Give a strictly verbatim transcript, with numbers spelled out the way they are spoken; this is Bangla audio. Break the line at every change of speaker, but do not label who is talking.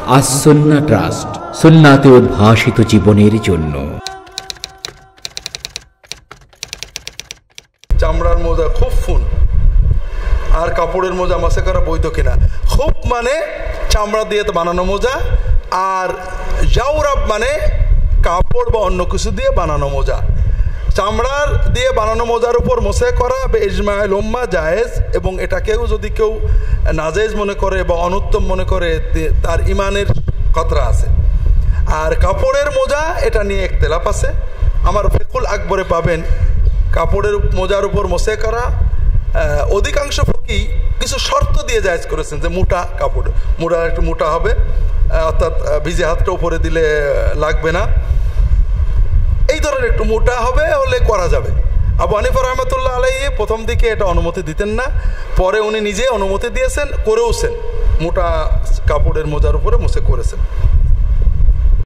আস-সুন্নাহ ট্রাস্ট, সুন্নাতে উদ্ভাসিত জীবনের জন্য।
চামড়ার মোজা খুফুন আর কাপড়ের মোজা মাসে করা বৈধ কিনা? খুব মানে চামড়া দিয়ে তো বানানো মোজা, আর জাওরাব মানে কাপড় বা অন্য কিছু দিয়ে বানানো মোজা। চামড়ার দিয়ে বানানো মোজার উপর মোসে করা ইজমাউল উম্মাহ জায়েজ, এবং এটাকেও যদি কেউ নাজায়েজ মনে করে বা অনুত্তম মনে করে তার ইমানের খতরা আছে। আর কাপড়ের মোজা এটা নিয়ে ইখতিলাফ আছে। আমার ফিকুল আকবরে পাবেন কাপড়ের মোজার উপর মোসে করা অধিকাংশ ফকি কিছু শর্ত দিয়ে জায়েজ করেছেন, যে মোটা কাপড়, মোটা একটু মোটা হবে, অর্থাৎ ভিজে হাতটা উপরে দিলে লাগবে না, এই ধরনের একটু মোটা হবে হলে করা যাবে। আবু হানিফা রহমতুল্লাহ আলাইহি প্রথম দিকে এটা অনুমতি দিতেন না, পরে উনি নিজে অনুমতি দিয়েছেন, করেওছেন, মোটা কাপড়ের মোজার উপরে মুছে করেছেন।